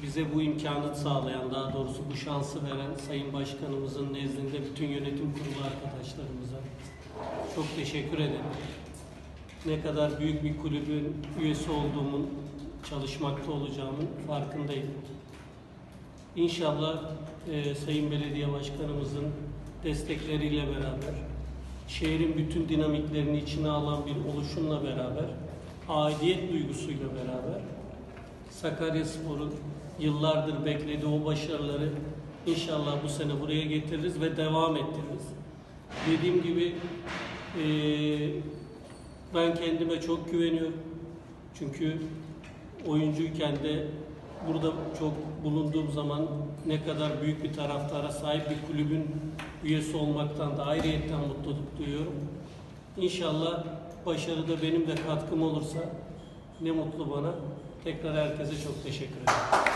bize bu imkanı sağlayan, daha doğrusu bu şansı veren Sayın Başkanımızın nezdinde bütün yönetim kurulu arkadaşlarımıza çok teşekkür ederim. Ne kadar büyük bir kulübün üyesi olduğumun, çalışmakta olacağımın farkındayım. İnşallah Sayın Belediye Başkanımızın destekleriyle beraber, şehrin bütün dinamiklerini içine alan bir oluşumla beraber, aidiyet duygusuyla beraber Sakaryaspor'un yıllardır beklediği o başarıları inşallah bu sene buraya getiririz ve devam ettiririz. Dediğim gibi ben kendime çok güveniyorum. Çünkü oyuncuyken de burada çok bulunduğum zaman ne kadar büyük bir taraftara sahip bir kulübün üyesi olmaktan da ayrıyetten mutluluk duyuyorum. İnşallah başarıda benim de katkım olursa ne mutlu bana. Tekrar herkese çok teşekkür ederim.